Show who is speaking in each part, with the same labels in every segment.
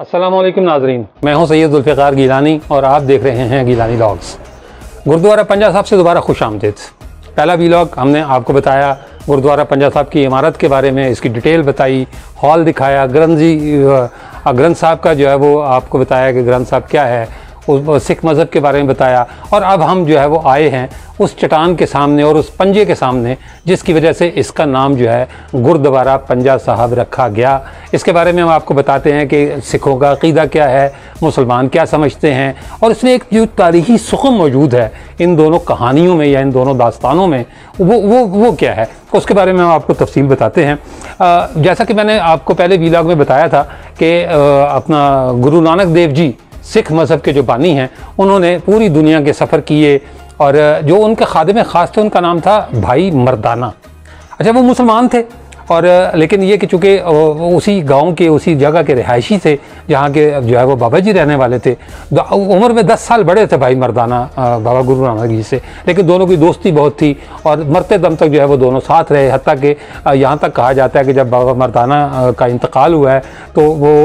Speaker 1: अस्सलाम वालेकुम नाजरीन, मैं हूं सैयद जुल्फ़िकार गिलानी और आप देख रहे हैं गिलानी व्लॉग्स। गुरुद्वारा पंजा साहब से दोबारा खुश आमदीद। पहला व्लॉग हमने आपको बताया गुरुद्वारा पंजा साहब की इमारत के बारे में, इसकी डिटेल बताई, हॉल दिखाया, ग्रंथ साहब का जो है वो आपको बताया कि ग्रंथ साहब क्या है, उस सिख मज़हब के बारे में बताया। और अब हम जो है वो आए हैं उस चट्टान के सामने और उस पंजे के सामने जिसकी वजह से इसका नाम जो है गुरुद्वारा पंजा साहब रखा गया। इसके बारे में हम आपको बताते हैं कि सिखों का अक़ीदा क्या है, मुसलमान क्या समझते हैं, और इसमें एक जो तारीख़ी सुख़म मौजूद है इन दोनों कहानियों में या इन दोनों दास्तानों में, वो क्या है, उसके बारे में हम आपको तफसील बताते हैं। जैसा कि मैंने आपको पहले व्लॉग में बताया था कि अपना गुरु नानक देव जी सिख मज़हब के जो बानी हैं, उन्होंने पूरी दुनिया के सफ़र किए और जो उनके खादिम ख़ास थे उनका नाम था भाई मर्दाना। अच्छा, वो मुसलमान थे और लेकिन ये कि चूँकि उसी गांव के उसी जगह के रिहायशी थे जहाँ के जो है वो बाबा जी रहने वाले थे। उम्र में 10 साल बड़े थे भाई मर्दाना बाबा गुरु नानक जी से, लेकिन दोनों की दोस्ती बहुत थी और मरते दम तक जो है वो दोनों साथ रहे। हत्ता कि यहाँ तक कहा जाता है कि जब बाबा मर्दाना का इंतकाल हुआ है तो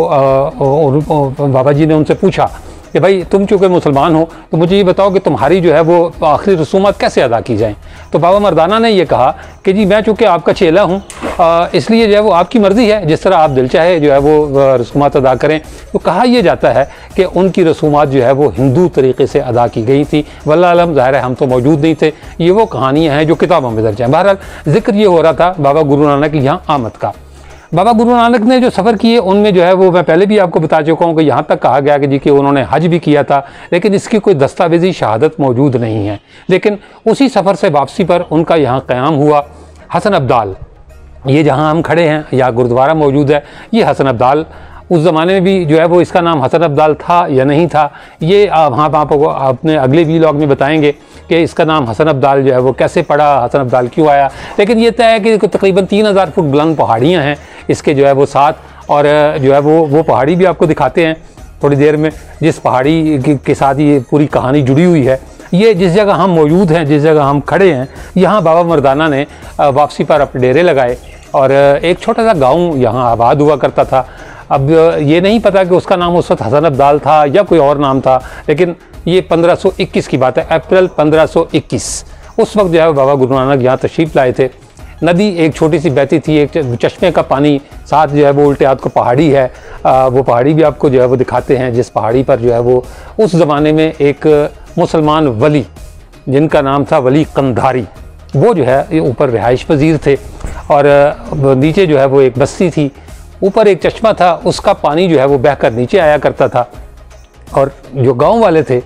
Speaker 1: वो बाबा जी ने उनसे पूछा कि भाई तुम चूँकि मुसलमान हो तो मुझे ये बताओ कि तुम्हारी जो है वो आखिरी रसूमात कैसे अदा की जाएँ। तो बाबा मर्दाना ने ये कहा कि जी मैं चूँकि आपका चेला हूँ इसलिए जो है वो आपकी मर्ज़ी है, जिस तरह आप दिल चाहे जो है वो रसूमात अदा करें। तो कहा यह जाता है कि उनकी रसूमात जो है वो हिंदू तरीक़े से अदा की गई थी। वल्लाह अलम, ज़ाहिर है हम तो मौजूद नहीं थे, ये वो कहानियाँ हैं जो किताबों में दर्ज हैं। बहरहाल ज़िक्र ये हो रहा था बाबा गुरु नानक की यहाँ आमद का। बाबा गुरु नानक ने जो सफ़र किए उनमें जो है वो मैं पहले भी आपको बता चुका हूँ कि यहाँ तक कहा गया कि जी कि उन्होंने हज भी किया था, लेकिन इसकी कोई दस्तावेज़ी शहादत मौजूद नहीं है। लेकिन उसी सफ़र से वापसी पर उनका यहाँ क़याम हुआ। हसन अब्दाल, ये जहाँ हम खड़े हैं या गुरुद्वारा मौजूद है, ये हसन अब्दाल उस ज़माने में भी जो है वो इसका नाम हसन अब्दाल था या नहीं था, ये वहाँ आपको अपने अगले व्लॉग में बताएंगे कि इसका नाम हसन अब्दाल जो है वो कैसे पड़ा, हसन अब्दाल क्यों आया। लेकिन ये तय है कि तकरीबन 3000 फुट बुलंद पहाड़ियाँ हैं इसके जो है वो साथ, और जो है वो पहाड़ी भी आपको दिखाते हैं थोड़ी देर में, जिस पहाड़ी के साथ ये पूरी कहानी जुड़ी हुई है। ये जिस जगह हम मौजूद हैं, जिस जगह हम खड़े हैं, यहाँ बाबा मर्दाना ने वापसी पर अपने डेरे लगाए और एक छोटा सा गाँव यहाँ आबाद हुआ करता था। अब ये नहीं पता कि उसका नाम उस वक्त हसन अब्दाल था या कोई और नाम था, लेकिन ये 1521 की बात है, अप्रैल 1521। उस वक्त जो है बाबा गुरु नानक यहाँ तशरीफ़ लाए थे। नदी एक छोटी सी बहती थी, एक चश्मे का पानी, साथ जो है वो उल्टे हाथ को पहाड़ी है। वो पहाड़ी भी आपको जो है वो दिखाते हैं, जिस पहाड़ी पर जो है वो उस ज़माने में एक मुसलमान वली जिनका नाम था वली कंधारी, वो जो है ऊपर रिहाइश पजीर थे और नीचे जो है वो एक बस्ती थी। ऊपर एक चश्मा था, उसका पानी जो है वो बहकर नीचे आया करता था। और जो गांव वाले थे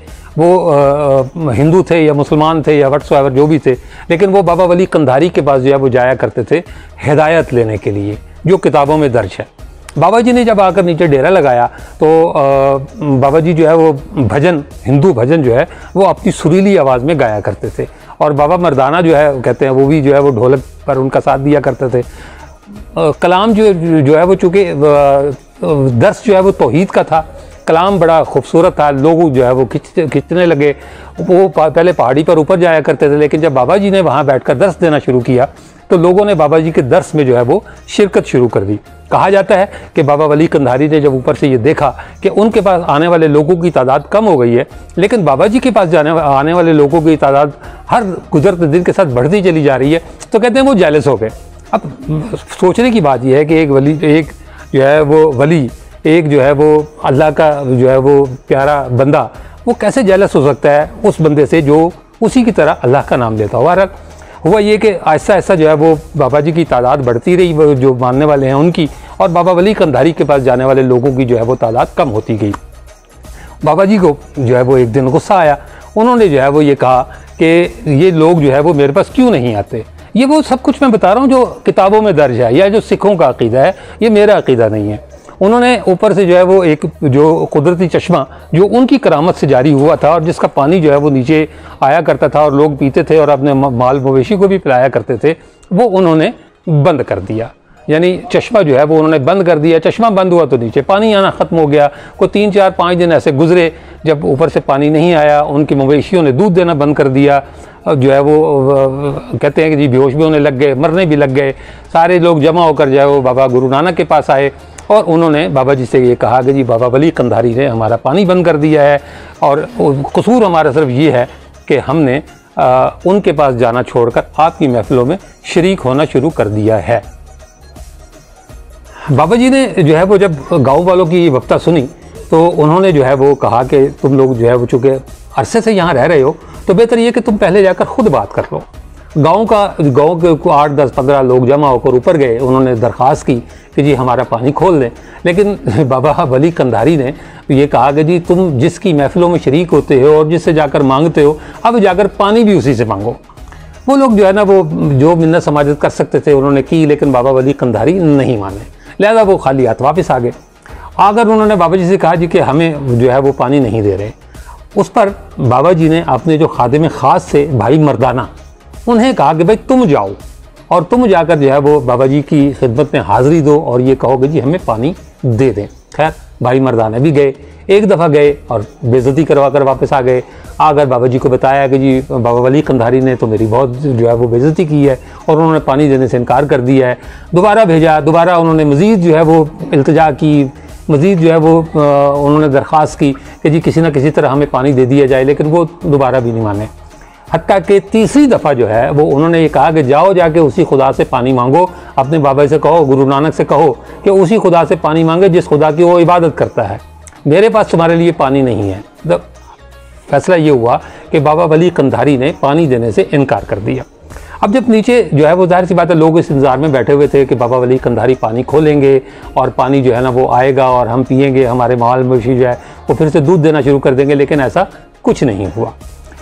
Speaker 1: वो हिंदू थे या मुसलमान थे या व्हाट्सएवर जो भी थे, लेकिन वो बाबा वली कंधारी के पास जो है वो जाया करते थे हिदायत लेने के लिए, जो किताबों में दर्ज है। बाबा जी ने जब आकर नीचे डेरा लगाया तो बाबा जी जो है वो भजन, हिंदू भजन जो है वो अपनी सुरीली आवाज़ में गाया करते थे। और बाबा मर्दाना जो है कहते हैं वो भी जो है वो ढोलक पर उनका साथ दिया करते थे। कलाम जो है वो चूँकि दर्स जो है वो तौहीद का था, कलाम बड़ा खूबसूरत था, लोग जो है वो खींचने लगे। वो पहले पहाड़ी पर ऊपर जाया करते थे, लेकिन जब बाबा जी ने वहाँ बैठकर दर्स देना शुरू किया तो लोगों ने बाबा जी के दर्स में जो है वो शिरकत शुरू कर दी। कहा जाता है कि बाबा वली कंधारी ने जब ऊपर से ये देखा कि उनके पास आने वाले लोगों की तादाद कम हो गई है, लेकिन बाबा जी के पास आने वाले लोगों की तादाद हर गुजरते दिन के साथ बढ़ती चली जा रही है, तो कहते हैं वो जेलस हो गए। अब सोचने की बात यह है कि एक वली, एक जो है वो वली, एक जो है वो अल्लाह का जो है वो प्यारा बंदा, वो कैसे जेलस हो सकता है उस बंदे से जो उसी की तरह अल्लाह का नाम लेता हो। बहरहाल हुआ ये कि आहिस्ता आहिस्ता जो है वो बाबा जी की तादाद बढ़ती रही, वो जो मानने वाले हैं उनकी, और बाबा वली कंधारी के पास जाने वाले लोगों की जो है वो तादाद कम होती गई। बाबा जी को जो है वो एक दिन गुस्सा आया। उन्होंने जो है वो ये कहा कि ये लोग जो है वो मेरे पास क्यों नहीं आते। ये वो सब कुछ मैं बता रहा हूँ जो किताबों में दर्ज है या जो सिखों का अक़ीदा है, ये मेरा अक़ीदा नहीं है। उन्होंने ऊपर से जो है वो एक जो कुदरती चश्मा जो उनकी करामत से जारी हुआ था और जिसका पानी जो है वो नीचे आया करता था और लोग पीते थे और अपने माल मवेशी को भी पिलाया करते थे, वो उन्होंने बंद कर दिया। यानी चश्मा जो है वो उन्होंने बंद कर दिया। चश्मा बंद हुआ तो नीचे पानी आना ख़त्म हो गया। कोई 3, 4, 5 दिन ऐसे गुजरे जब ऊपर से पानी नहीं आया, उनकी मवेशियों ने दूध देना बंद कर दिया। जो है वो कहते हैं कि जी बेहोश भी होने लग गए, मरने भी लग गए। सारे लोग जमा होकर जो है वो बाबा गुरु नानक के पास आए और उन्होंने बाबा जी से ये कहा कि जी बाबा वली कंधारी ने हमारा पानी बंद कर दिया है और कसूर हमारा सिर्फ ये है कि हमने उनके पास जाना छोड़कर आपकी महफिलों में शरीक होना शुरू कर दिया है। बाबा जी ने जो है वो जब गाँव वालों की ये वक्ता सुनी तो उन्होंने जो है वो कहा कि तुम लोग जो है वो चूँकि अरसे से यहाँ रह रहे हो तो बेहतर ये कि तुम पहले जाकर खुद बात कर लो। गांव के 8, 10, 15 लोग जमा होकर ऊपर गए, उन्होंने दरख्वास्त की कि जी हमारा पानी खोल दें। लेकिन बाबा वली कंधारी ने ये कहा कि जी तुम जिसकी महफिलों में शरीक होते हो और जिससे जाकर मांगते हो, अब जाकर पानी भी उसी से मांगो। वो लोग जो है ना वो जो मिन्नत समाजत कर सकते थे उन्होंने की, लेकिन बाबा वली कंधारी नहीं माने, लिहाजा वो खाली हाथ वापस आ गए। आकर उन्होंने बाबा जी से कहा जी कि हमें जो है वो पानी नहीं दे रहे। उस पर बाबा जी ने अपने जो खादिम ख़ास से भाई मर्दाना, उन्हें कहा कि भाई तुम जाओ और तुम जाकर जो है वो बाबा जी की खिदमत में हाज़िरी दो और ये कहो कि जी हमें पानी दे दें। खैर भाई मर्दाना भी गए, एक दफ़ा गए और बेइज्जती करवा कर वापस आ गए। आकर बाबा जी को बताया कि जी बाबा वली कंधारी ने तो मेरी बहुत जो है वो बेइज्जती की है और उन्होंने पानी देने से इनकार कर दिया है। दोबारा भेजा, दोबारा उन्होंने मज़ीद जो है वो इल्तिजा की, मज़ीद जो है वो उन्होंने दरख्वास्त की कि जी किसी न किसी तरह हमें पानी दे दिया जाए, लेकिन वो दोबारा भी नहीं माने। हत्ता कि तीसरी दफ़ा जो है वो उन्होंने ये कहा कि जाओ जाके उसी खुदा से पानी मांगो, अपने बाबा से कहो, गुरु नानक से कहो कि उसी खुदा से पानी मांगे जिस खुदा की वो इबादत करता है, मेरे पास तुम्हारे लिए पानी नहीं है। तो फैसला ये हुआ कि बाबा वली कंधारी ने पानी देने से इनकार कर दिया। अब जब नीचे जो है वो जाहिर सी बात है लोग इस इंतज़ार में बैठे हुए थे कि बाबा वली कंधारी पानी खोलेंगे और पानी जो है ना वो आएगा और हम पिएंगे, हमारे माल मवेशी जो है वो फिर से दूध देना शुरू कर देंगे, लेकिन ऐसा कुछ नहीं हुआ।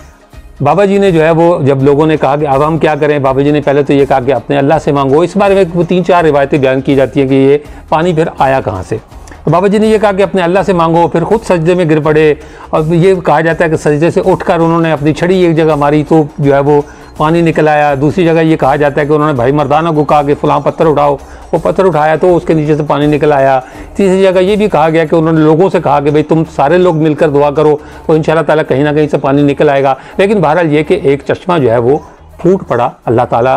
Speaker 1: बाबा जी ने जो है वो जब लोगों ने कहा कि अब हम क्या करें, बाबा जी ने पहले तो ये कहा कि अपने अल्लाह से मांगो। इस बारे में वो 3-4 रिवायतें बयान की जाती हैं कि ये पानी फिर आया कहाँ से। तो बाबा जी ने ये कहा कि अपने अल्लाह से मांगो, फिर खुद सजदे में गिर पड़े और ये कहा जाता है कि सजदे से उठकर उन्होंने अपनी छड़ी एक जगह मारी तो जो है वो पानी निकल आया। दूसरी जगह ये कहा जाता है कि उन्होंने भाई मर्दाना को कहा कि फ़लाँ पत्थर उठाओ, वो पत्थर उठाया तो उसके नीचे से पानी निकल आया। तीसरी जगह ये भी कहा गया कि उन्होंने लोगों से कहा कि भाई तुम सारे लोग मिलकर दुआ करो तो इंशाअल्लाह ताला कहीं ना कहीं से पानी निकल आएगा। लेकिन बहरहाल ये कि एक चश्मा जो है वो फूट पड़ा अल्लाह ताला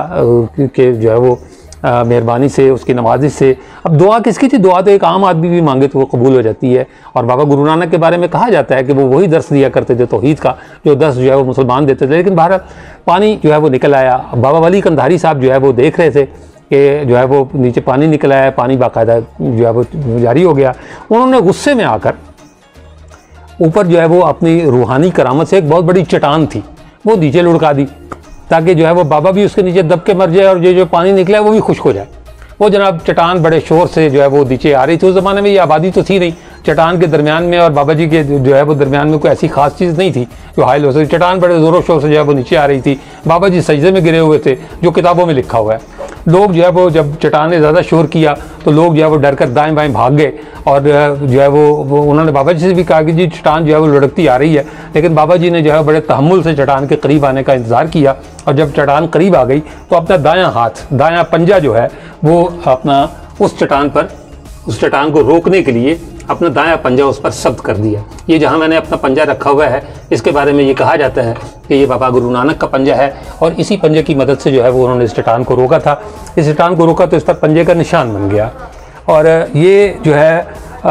Speaker 1: के जो है वो मेहरबानी से, उसकी नवाजिश से। अब दुआ किसकी थी? दुआ तो एक आम आदमी भी मांगे तो वो कबूल हो जाती है। और बाबा गुरु नानक के बारे में कहा जाता है कि वो वही दर्स दिया करते थे तौहीद का जो दर्स जो है वो मुसलमान देते थे। लेकिन बहरहाल पानी जो है वो निकल आया। बाबा वली कंधारी साहब जो है वो देख रहे थे कि जो है वो नीचे पानी निकल आया, पानी बाकायदा जो है वो जारी हो गया। उन्होंने गुस्से में आकर ऊपर जो है वो अपनी रूहानी करामत से एक बहुत बड़ी चट्टान थी वो नीचे लुढ़का दी ताकि जो है वो बाबा भी उसके नीचे दब के मर जाए और ये जो पानी निकला है वो भी खुश्क हो जाए। वो जनाब चट्टान बड़े शोर से जो है वो नीचे आ रही थी। उस ज़माने में ये आबादी तो थी नहीं, चट्टान के दरमियान में और बाबा जी के जो है वो दरमियान में कोई ऐसी खास चीज़ नहीं थी जो हाइल हो सकती। चट्टान बड़े ज़ोरों शोर से जो है वो नीचे आ रही थी। बाबा जी सजदे में गिरे हुए थे जो किताबों में लिखा हुआ है। लोग जो है वो जब चट्टान ने ज़्यादा शोर किया तो लोग जो है वो डर कर दाएँ बाएँ भाग गए और जो है वो उन्होंने बाबा जी से भी कहा कि जी चट्टान जो है वो लुढ़कती आ रही है। लेकिन बाबा जी ने जो है बड़े तहम्मुल से चट्टान के करीब आने का इंतज़ार किया और जब चट्टान करीब आ गई तो अपना दायां हाथ, दायां पंजा जो है वो अपना उस चट्टान को रोकने के लिए अपना दायां पंजा उस पर सब्त कर दिया। ये जहाँ मैंने अपना पंजा रखा हुआ है इसके बारे में ये कहा जाता है कि ये बाबा गुरु नानक का पंजा है और इसी पंजे की मदद से जो है वो उन्होंने इस चट्टान को रोका था। इस चट्टान को रोका तो इस पर पंजे का निशान बन गया। और ये जो है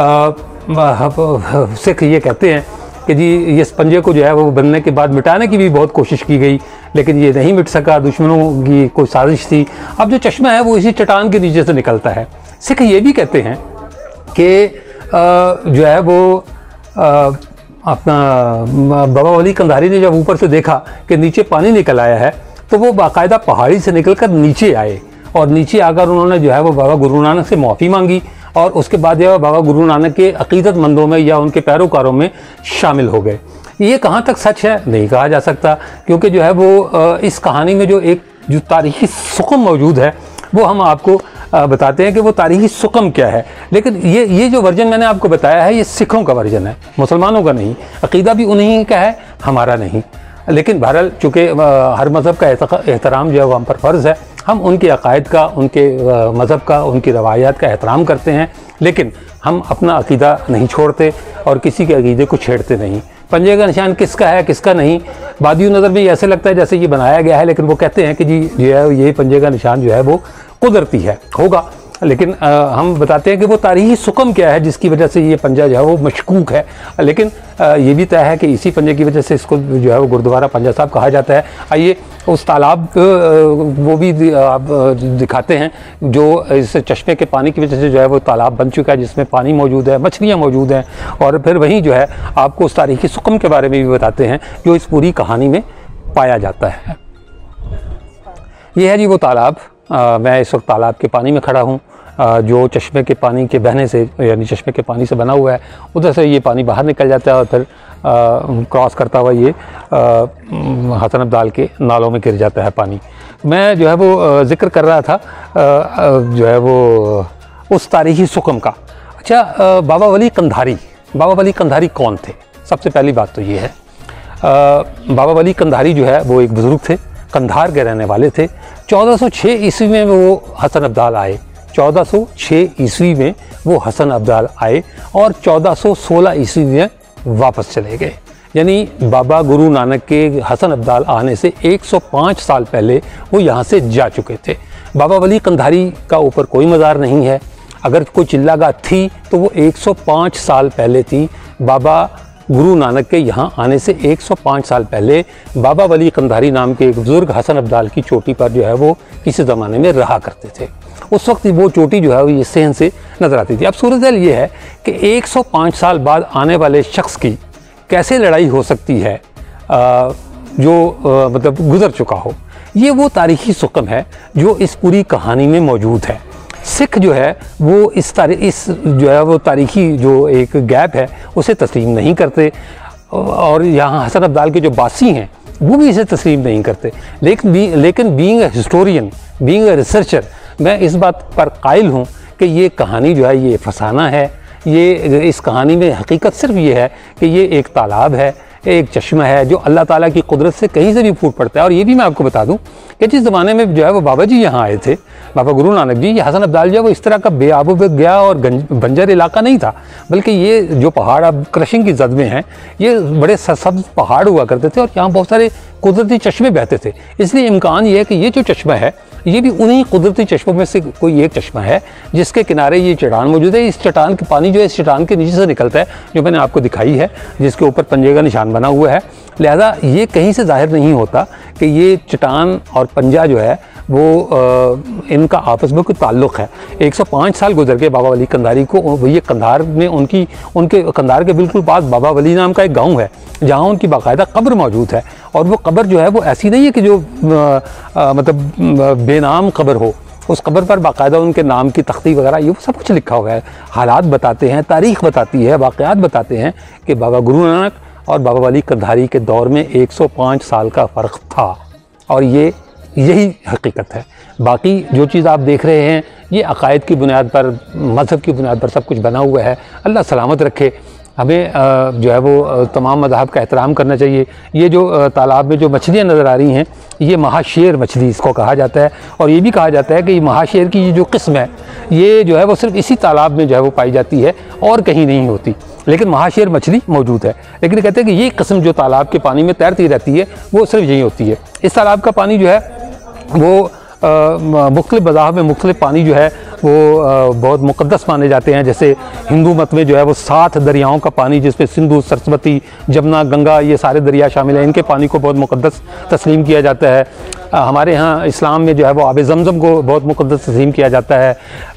Speaker 1: सिख ये कहते हैं कि जी इस पंजे को जो है वो बनने के बाद मिटाने की भी बहुत कोशिश की गई लेकिन ये नहीं मिट सका, दुश्मनों की कोई साजिश थी। अब जो चश्मा है वो इसी चट्टान के नीचे से निकलता है। सिख ये भी कहते हैं कि जो है वो अपना बाबा वली कंधारी ने जब ऊपर से देखा कि नीचे पानी निकल आया है तो वो बाकायदा पहाड़ी से निकलकर नीचे आए और नीचे आकर उन्होंने जो है वो बाबा गुरु नानक से माफ़ी मांगी और उसके बाद जो है बाबा गुरु नानक के अकीदतमंदों में या उनके पैरोकारों में शामिल हो गए। ये कहाँ तक सच है नहीं कहा जा सकता क्योंकि जो है वो इस कहानी में जो तारीखी सुकम मौजूद है वो हम आपको बताते हैं कि वो तारीखी सुकम क्या है। लेकिन ये जो वर्जन मैंने आपको बताया है ये सिखों का वर्जन है, मुसलमानों का नहीं। अकीदा भी उन्हीं का है, हमारा नहीं। लेकिन बहरहाल चूँकि हर मज़हब का एहतराम जो है वो हम पर फ़र्ज़ है, हम उनके अकायद का, उनके मज़हब का, उनकी रवायात का एहतराम करते हैं लेकिन हम अपना अकीदा नहीं छोड़ते और किसी के अकीदे को छेड़ते नहीं। पंजे का निशान किसका है किसका नहीं, बादियों नज़र में ऐसे लगता है जैसे ये बनाया गया है, लेकिन वो कहते हैं कि जी जो है ये पंजे का निशान जो है वो कुदरती है, होगा। लेकिन हम बताते हैं कि वो तारीखी सुकम क्या है जिसकी वजह से ये पंजा जो है वो मशकूक है। लेकिन ये भी तय है कि इसी पंजे की वजह से इसको जो है वो गुरुद्वारा पंजा साहब कहा जाता है। आइए उस तालाब वो भी आप दिखाते हैं जो इस चश्मे के पानी की वजह से जो है वो तालाब बन चुका है, जिसमें पानी मौजूद है, मछलियाँ मौजूद हैं। और फिर वहीं जो है आपको उस तारीखी सुकम के बारे में भी बताते हैं जो इस पूरी कहानी में पाया जाता है। ये है जी वो तालाब। मैं इस वक्त तालाब के पानी में खड़ा हूँ जो चश्मे के पानी के बहने से, यानी चश्मे के पानी से बना हुआ है। उधर से ये पानी बाहर निकल जाता है और फिर क्रॉस करता हुआ ये हसन अब्दाल के नालों में गिर जाता है पानी। मैं जो है वो जिक्र कर रहा था जो है वो उस तारीखी सुकम का। अच्छा, बाबा वली कंधारी, बाबा वली कंधारी कौन थे? सबसे पहली बात तो ये है, बाबा वली कंधारी जो है वो एक बुज़ुर्ग थे, कंधार के रहने वाले थे। 1406 ईस्वी में वो हसन अब्दाल आए, 1406 ईस्वी में वो हसन अब्दाल आए और 1416 ईस्वी में वापस चले गए। यानी बाबा गुरु नानक के हसन अब्दाल आने से 105 साल पहले वो यहाँ से जा चुके थे। बाबा वली कंधारी का ऊपर कोई मज़ार नहीं है। अगर कोई चिल्लागाह थी तो वो 105 साल पहले थी। बाबा गुरु नानक के यहाँ आने से 105 साल पहले बाबा वली कंधारी नाम के एक बुज़ुर्ग हसन अब्दाल की चोटी पर जो है वो किसी ज़माने में रहा करते थे। उस वक्त वो चोटी जो है वो ये सहन से नज़र आती थी। अब सूरत हाल ये है कि 105 साल बाद आने वाले शख्स की कैसे लड़ाई हो सकती है जो मतलब गुज़र चुका हो। ये वो तारीखी सुकम है जो इस पूरी कहानी में मौजूद है। सिख जो है वो इस जो है वो तारीखी जो एक गैप है उसे तस्लीम नहीं करते और यहाँ हसन अब्दाल के जो बासी हैं वो भी इसे तस्लीम नहीं करते। लेकिन being a historian, being a researcher, मैं इस बात पर कायल हूँ कि ये कहानी जो है ये फसाना है। ये इस कहानी में हकीकत सिर्फ ये है कि ये एक तालाब है, एक चश्मा है जो अल्लाह ताला की कुदरत से कहीं से भी फूट पड़ता है। और ये भी मैं आपको बता दूं कि जिस ज़माने में जो है वो बाबा जी यहाँ आए थे, बाबा गुरु नानक जी, ये हसन अब्दाल जो है वो इस तरह का बेआबो गया और बंजर इलाका नहीं था, बल्कि ये जो पहाड़ अब क्रशिंग की जद में हैं ये बड़े सब्ज़ पहाड़ हुआ करते थे और यहाँ बहुत सारे कुदरती चश्मे बहते थे। इसलिए इम्कान ये है कि ये जो चश्मा है ये भी उन्हीं कुदरती चश्मों में से कोई एक चश्मा है जिसके किनारे ये चट्टान मौजूद है। इस चट्टान के पानी जो है इस चट्टान के नीचे से निकलता है, जो मैंने आपको दिखाई है, जिसके ऊपर पंजे का निशान बना हुआ है। लिहाजा ये कहीं से जाहिर नहीं होता कि ये चट्टान और पंजा जो है वो इनका आपस में कोई ताल्लुक़ है। 105 साल गुजर के बाबा वली कंधारी को, ये कंधार में उनके कंधार के बिल्कुल पास बाबा वली नाम का एक गांव है जहां उनकी बाकायदा कब्र मौजूद है। और वो कब्र जो है वो ऐसी नहीं है कि जो मतलब बेनाम कब्र हो, उस कब्र पर बाकायदा उनके नाम की तख्ती वगैरह ये सब कुछ लिखा हुआ है। हालात बताते हैं, तारीख़ बताती है, वाक़यात बताते हैं कि बाबा गुरु नानक और बाबा वली कंधारी के दौर में 105 साल का फ़र्क था और यही हकीकत है। बाकी जो चीज़ आप देख रहे हैं ये अकायद की बुनियाद पर, मज़हब की बुनियाद पर सब कुछ बना हुआ है। अल्लाह सलामत रखे। हमें जो है वो तमाम मज़हब का एहतराम करना चाहिए। ये जो तालाब में जो मछलियाँ नज़र आ रही हैं ये महाशेर मछली इसको कहा जाता है और ये भी कहा जाता है कि महाशेर की ये जो किस्म है ये जो है वो सिर्फ इसी तालाब में जो है वो पाई जाती है और कहीं नहीं होती, लेकिन महाशेर मछली मौजूद है। लेकिन कहते हैं कि ये किस्म जो तालाब के पानी में तैरती रहती है वो सिर्फ यही होती है। इस तालाब का पानी जो है वो मुख्तलिफ मज़ाहब में मुख्तलिफ पानी जो है वो बहुत मुक़द्दस माने जाते हैं। जैसे हिंदू मत में जो है वो 7 दरियाओं का पानी, जिसमें सिंधु, सरस्वती, जमुना, गंगा ये सारे दरिया शामिल हैं, इनके पानी को बहुत मुक़द्दस तस्लीम किया जाता है। हमारे यहाँ इस्लाम में जो है वो आब ज़मज़म को बहुत मुक़द्दस तस्लीम किया जाता है।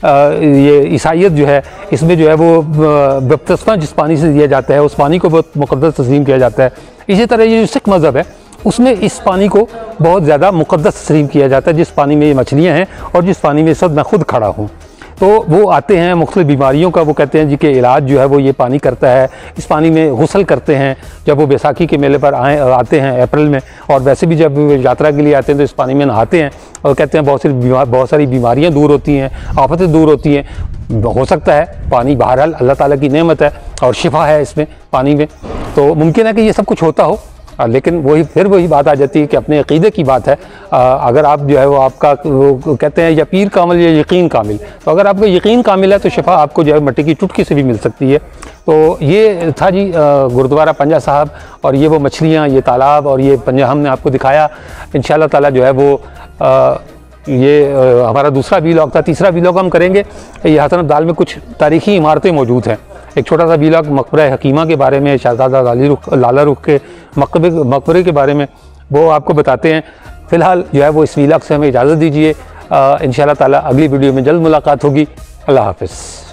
Speaker 1: ये ईसाईयत जो है इसमें जो है वो बपतिस्मा जिस पानी से दिया जाता है उस पानी को बहुत मुक़द्दस तस्लीम किया जाता है। इसी तरह ये जो सिख मज़हब है उसमें इस पानी को बहुत ज़्यादा मुक़द्दस तस्लीम किया जाता है, जिस पानी में ये मछलियाँ हैं और जिस पानी में इस वक्त मैं ख़ुद खड़ा हूँ। तो वो आते हैं मुख्तलिफ़ बीमारियों का, वो कहते हैं जी कि इलाज जो है वो ये पानी करता है। इस पानी में गुस्ल करते हैं जब वो बैसाखी के मेले पर आते हैं अप्रैल में, और वैसे भी जब यात्रा के लिए आते हैं तो इस पानी में नहाते हैं और कहते हैं बहुत सारी बीमारियाँ दूर होती हैं, आफतें दूर होती हैं। हो सकता है पानी बहरहाल अल्लाह ताला की नेमत है और शिफा है इसमें पानी में, तो मुमकिन है कि ये सब कुछ होता हो। लेकिन वही बात आ जाती है कि अपने अक़ीदे की बात है। अगर आप जो है वो आपका वो कहते हैं या पीर कामिल या यकीन कामिल, तो अगर आपको यकीन कामिल है तो शिफा आपको जो है मिट्टी की चुटकी से भी मिल सकती है। तो ये था जी गुरुद्वारा पंजा साहब, और ये वो मछलियाँ, ये तालाब और ये पंजा हमने आपको दिखाया। इंशाअल्लाह ताला जो है वो ये हमारा दूसरा वीलॉग था। तीसरा वीलॉग हम करेंगे, ये हसन अब्दाल में कुछ तारीखी इमारतें मौजूद हैं। एक छोटा सा वीलॉग मकबरा हकीमा के बारे में, शहजादा लाला रुख के मकबरे के बारे में, वो आपको बताते हैं। फ़िलहाल जो है वो इस वीलॉग से हमें इजाज़त दीजिए। इंशाअल्लाह ताला अगली वीडियो में जल्द मुलाकात होगी। अल्लाह हाफ़िज़।